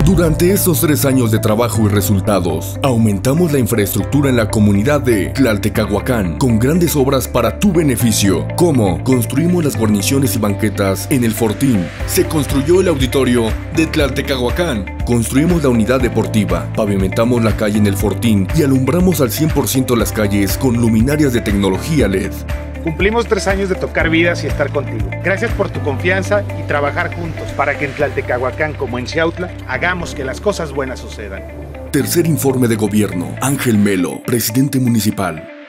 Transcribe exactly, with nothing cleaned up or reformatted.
Durante estos tres años de trabajo y resultados, aumentamos la infraestructura en la comunidad de Tlaltecahuacán con grandes obras para tu beneficio, como construimos las guarniciones y banquetas en el Fortín, se construyó el auditorio de Tlaltecahuacán, construimos la unidad deportiva, pavimentamos la calle en el Fortín y alumbramos al cien por ciento las calles con luminarias de tecnología L E D. Cumplimos tres años de tocar vidas y estar contigo. Gracias por tu confianza y trabajar juntos para que en Tlaltecahuacán como en Xiautla hagamos que las cosas buenas sucedan. Tercer informe de gobierno. Ángel Melo, presidente municipal.